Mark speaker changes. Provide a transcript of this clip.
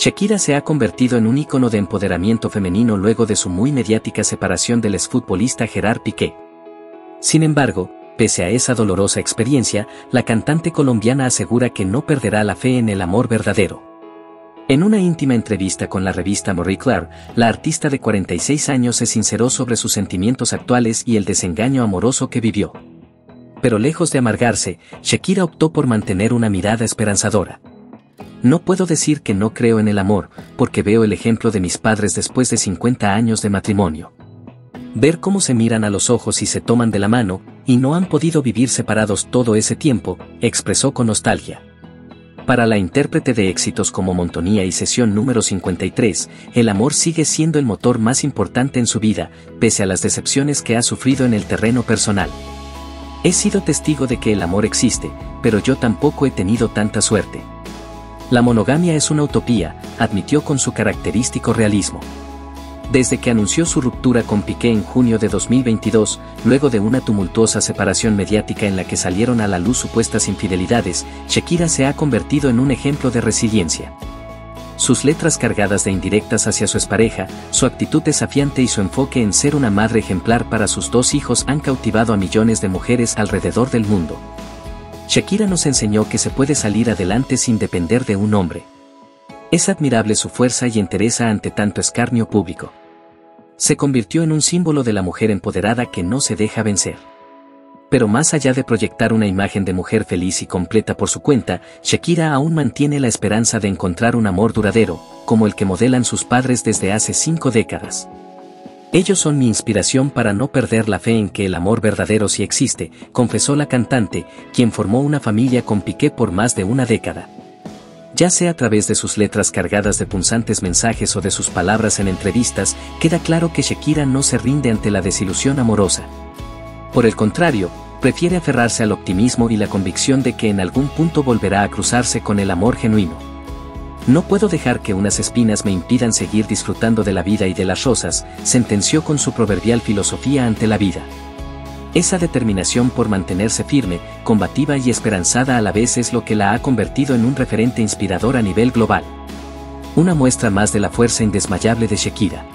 Speaker 1: Shakira se ha convertido en un ícono de empoderamiento femenino luego de su muy mediática separación del exfutbolista Gerard Piqué. Sin embargo, pese a esa dolorosa experiencia, la cantante colombiana asegura que no perderá la fe en el amor verdadero. En una íntima entrevista con la revista Marie Claire, la artista de 46 años se sinceró sobre sus sentimientos actuales y el desengaño amoroso que vivió. Pero lejos de amargarse, Shakira optó por mantener una mirada esperanzadora. No puedo decir que no creo en el amor, porque veo el ejemplo de mis padres después de 50 años de matrimonio. Ver cómo se miran a los ojos y se toman de la mano, y no han podido vivir separados todo ese tiempo, expresó con nostalgia. Para la intérprete de éxitos como Monotonía y Sesión número 53, el amor sigue siendo el motor más importante en su vida, pese a las decepciones que ha sufrido en el terreno personal. He sido testigo de que el amor existe, pero yo tampoco he tenido tanta suerte. La monogamia es una utopía, admitió con su característico realismo. Desde que anunció su ruptura con Piqué en junio de 2022, luego de una tumultuosa separación mediática en la que salieron a la luz supuestas infidelidades, Shakira se ha convertido en un ejemplo de resiliencia. Sus letras cargadas de indirectas hacia su expareja, su actitud desafiante y su enfoque en ser una madre ejemplar para sus 2 hijos han cautivado a millones de mujeres alrededor del mundo. Shakira nos enseñó que se puede salir adelante sin depender de un hombre. Es admirable su fuerza y entereza ante tanto escarnio público. Se convirtió en un símbolo de la mujer empoderada que no se deja vencer. Pero más allá de proyectar una imagen de mujer feliz y completa por su cuenta, Shakira aún mantiene la esperanza de encontrar un amor duradero, como el que modelan sus padres desde hace 5 décadas. Ellos son mi inspiración para no perder la fe en que el amor verdadero sí existe, confesó la cantante, quien formó una familia con Piqué por más de una década. Ya sea a través de sus letras cargadas de punzantes mensajes o de sus palabras en entrevistas, queda claro que Shakira no se rinde ante la desilusión amorosa. Por el contrario, prefiere aferrarse al optimismo y la convicción de que en algún punto volverá a cruzarse con el amor genuino. No puedo dejar que unas espinas me impidan seguir disfrutando de la vida y de las rosas, sentenció con su proverbial filosofía ante la vida. Esa determinación por mantenerse firme, combativa y esperanzada a la vez es lo que la ha convertido en un referente inspirador a nivel global. Una muestra más de la fuerza indesmayable de Shakira.